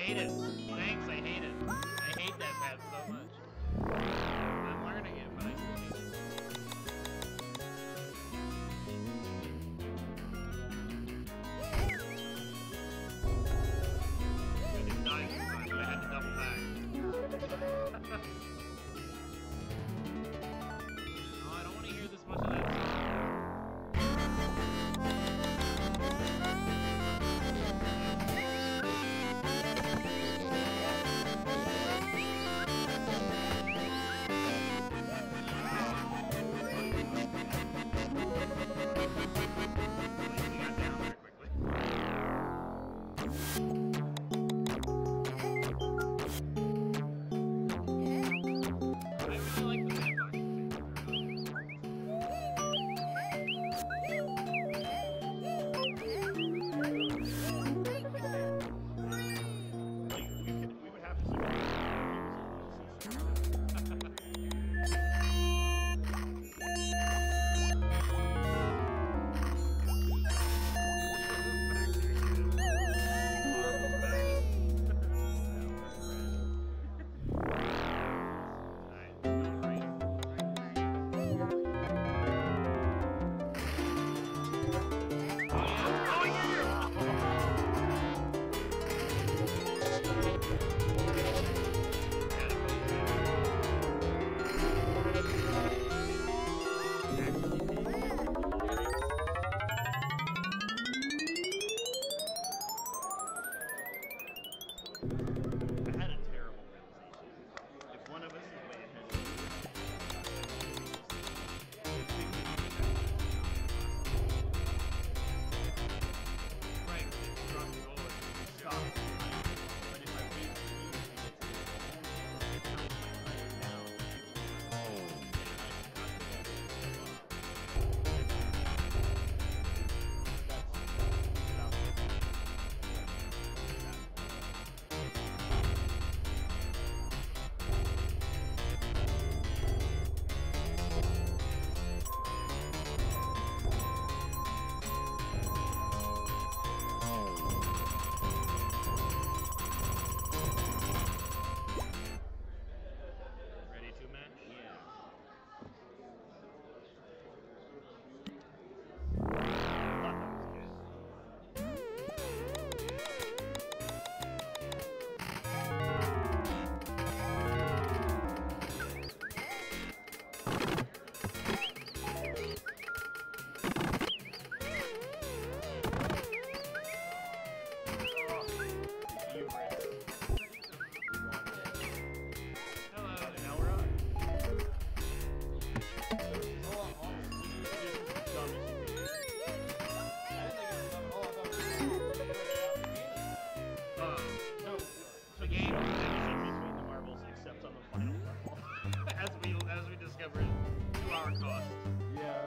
hate it. Thanks, I hate it. I hate that path so much. I'm learning it, but I still hate it. I didn't die this time, so I had to double back. Oh, I don't want to hear this much of that song. As we discovered, to our cost. Yeah.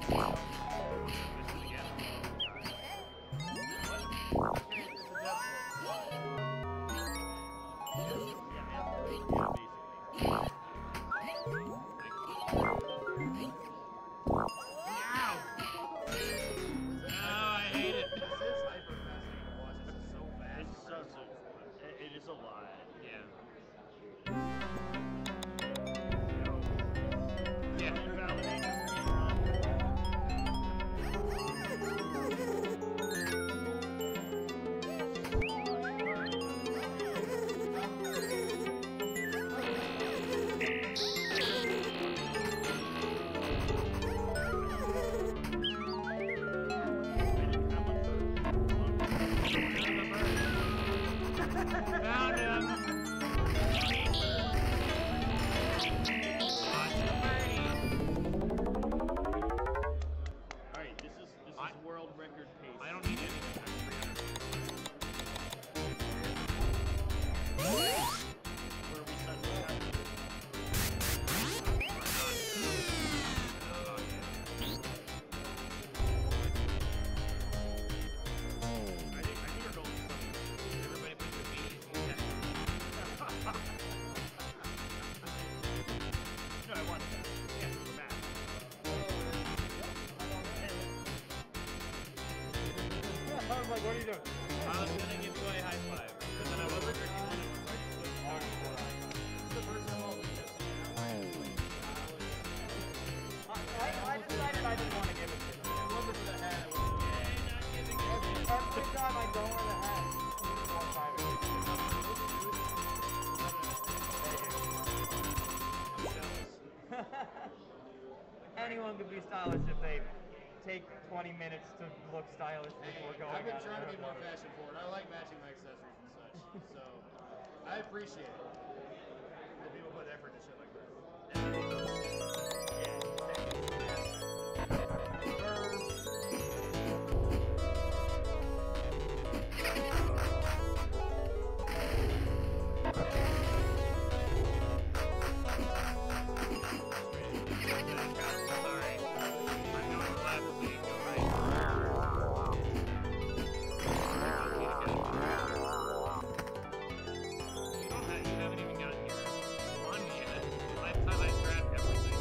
It is a lot. Yeah. Found him! Alright, this is world record pace. I don't need anything. Where we suddenly have Everybody put your feet. No, I want that. Yeah, we're mad. I was like, what are you doing? I was gonna give you a high five, but then I wasn't sure if you wanted to like switch arms. I decided I didn't want to give it to him. It wasn't for the hat. It was yay, not giving it. Every time I don't wear the hat, it's 1-5. Anyone could be stylish if they take 20 minutes to look stylish before going I've been out trying to there. be more fashion forward. I like matching my accessories and such. So I appreciate it. That people put effort into shit like that. Sorry. I'm going left so you go right. You haven't even gotten your one yet. Last time I grabbed everything.